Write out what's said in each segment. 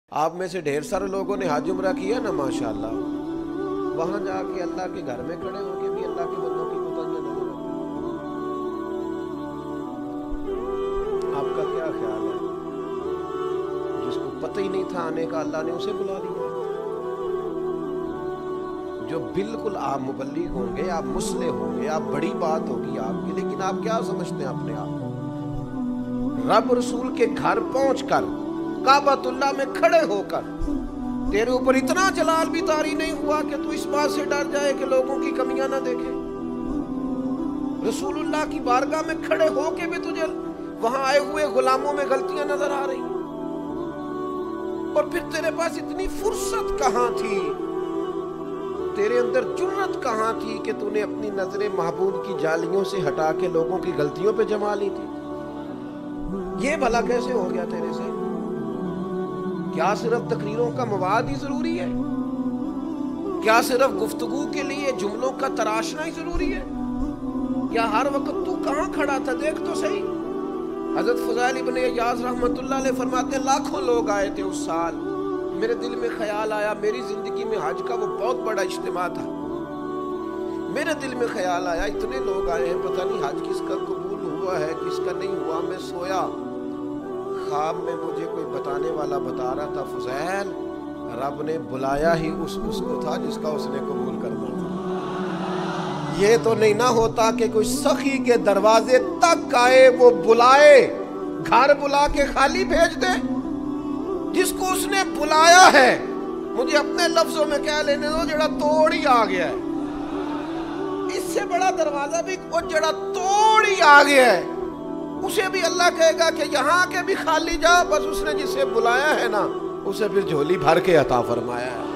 آپ میں سے ڈھیر سارے لوگوں نے حج عمرہ کیا نا ماشاءاللہ، وہاں جا کے اللہ کے گھر میں کھڑے ہو کے بھی اللہ کے بندوں کی کوتاہیاں نظر آتی ہیں۔ آپ کا کیا خیال ہے؟ جس کو پتہ ہی نہیں تھا آنے کا، اللہ نے اسے بلا لیا۔ جو بالکل آپ مبلغ ہوں گے، آپ مصلح ہوں گے، آپ بڑی بات ہوگی آپ کی، لیکن آپ کیا سمجھتے ہیں اپنے آپ کو؟ رب رسول کے گھر پہنچ کر، کعبۃ اللہ میں کھڑے ہو کر، تیرے اوپر اتنا جلال بھی طاری نہیں ہوا کہ تو اس بات سے ڈر جائے کہ لوگوں کی کمیاں نہ دیکھے؟ رسول اللہ کی بارگاہ میں کھڑے ہو کے بھی تجھے وہاں آئے ہوئے غلاموں میں غلطیاں نظر آ رہی ہیں، اور پھر تیرے پاس اتنی فرصت کہاں تھی، تیرے اندر جرت کہاں تھی کہ تو نے اپنی نظر محبوب کی جالیوں سے ہٹا کے لوگوں کی غلطیوں پہ جما لی تھی؟ یہ بھلا کیسے ہو گیا تیرے سے؟ کیا صرف تقریروں کا مواد ہی ضروری ہے؟ کیا صرف گفتگو کے لیے جملوں کا تراشنا ہی ضروری ہے؟ یا ہر وقت تو کہاں کھڑا تھا؟ دیکھ تو صحیح۔ حضرت فضیل ابن عیاض رحمۃ اللہ علیہ فرماتے ہیں لاکھوں لوگ آئے تھے اس سال، میرے دل میں خیال آیا، میری زندگی میں حج کا وہ بہت بڑا اجتماع تھا، میرے دل میں خیال آیا اتنے لوگ آئے ہیں، پتہ نہیں حج کس کا قبول ہوا ہے کس کا نہیں ہوا۔ میں سویا، خواب میں مجھے کوئی بتانے والا بتا رہا تھا فضیل رب نے بلایا ہی اس کو تھا جس کا اس نے قبول کرنا تھا۔ یہ تو نہیں نہ ہوتا کہ کوئی سخی کے دروازے تک آئے، وہ بلائے، گھر بلا کے خالی بھیج دے۔ جس کو اس نے بلایا ہے، مجھے اپنے لفظوں میں کیا لینے دو، جڑا توڑ ہی آ گیا ہے۔ اس سے بڑا دروازہ بھی وہ جڑا توڑ ہی آ گیا ہے، اسے بھی اللہ کہے گا کہ یہاں کے بھی خالی جا، بس اس نے جسے بلایا ہے نا اسے پھر جھولی بھر کے عطا فرمایا ہے۔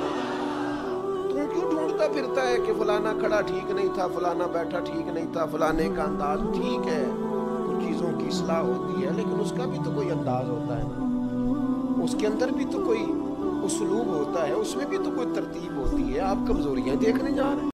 تم کیوں ڈھونڈتا پھرتا ہے کہ فلانا کھڑا ٹھیک نہیں تھا، فلانا بیٹھا ٹھیک نہیں تھا، فلانے کا انداز ٹھیک ہے، کچھ چیزوں کی اصلاح ہوتی ہے، لیکن اس کا بھی تو کوئی انداز ہوتا ہے نا، اس کے اندر بھی تو کوئی اسلوب ہوتا ہے، اس میں بھی تو کوئی ترتیب ہوتی ہے۔ آپ کمزوریاں دیکھنے جا رہے ہیں۔